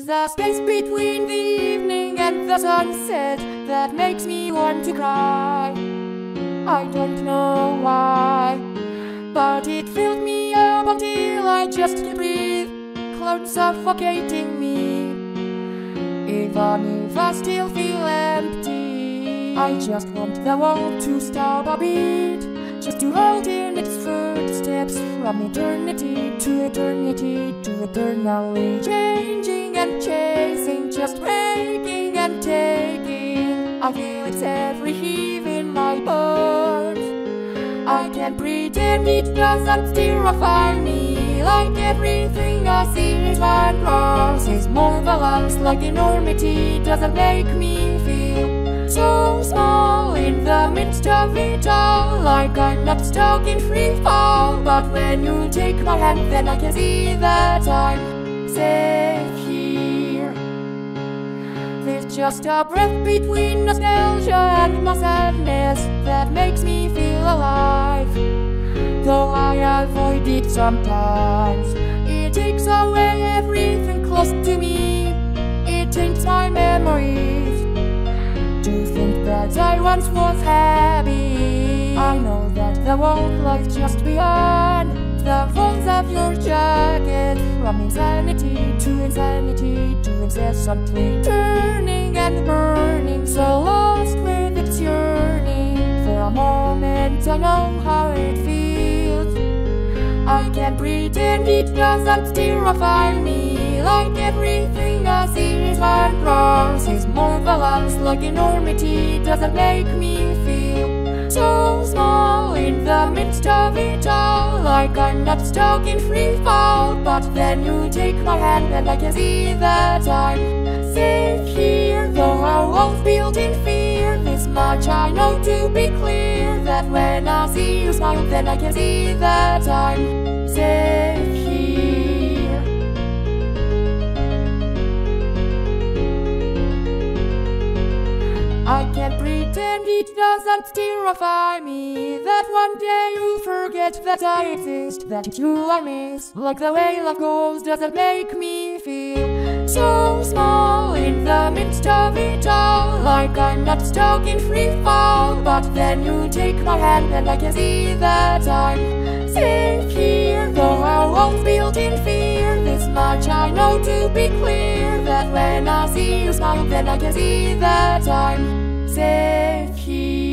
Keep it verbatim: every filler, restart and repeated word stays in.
is a space between the evening and the sunset that makes me want to cry. I don't know why, but it filled me up until I just can't breathe, clouds suffocating me. Even if I still feel empty, I just want the world to stop a beat, just to hold in its footsteps from eternity to eternity to eternally changing and chasing, just breaking and taking. I feel its every heave in my bones. I can't pretend it doesn't terrify me, like everything I see is one cross is marvelous, like enormity doesn't make me feel so small in the midst of it all, like I'm not stuck in free fall. But when you take my hand, then I can see that I'm safe here. There's just a breath between nostalgia and my sadness that makes me feel alive. Though I avoid it sometimes, it takes away everything close to me. It taints my memories to think that I once was happy. I know that the world lies just beyond the folds of your jacket, from insanity to insanity to incessantly turning and burning, so lost with its yearning. For a moment I know how it feels. I can't pretend it doesn't terrify me, like everything I see is one cross is marvelous, like enormity doesn't make me feel so small in the midst of it all, like I'm not stuck in free fall. But then you take my hand and I can see that I'm safe here. Though our walls built in fear, this much I know to be clear, that when I see you smile, then I can see that I'm safe here. I can't pretend it doesn't terrify me, that one day you'll forget that I exist, that you I miss, like the way life goes doesn't make me feel so small in the midst of it all, like I'm not stuck in free fall. But then you take my hand and I can see that I'm safe here. Though our walls built in fear, this much I know to be clear, that when I see you smile, then I can see that I'm safe here.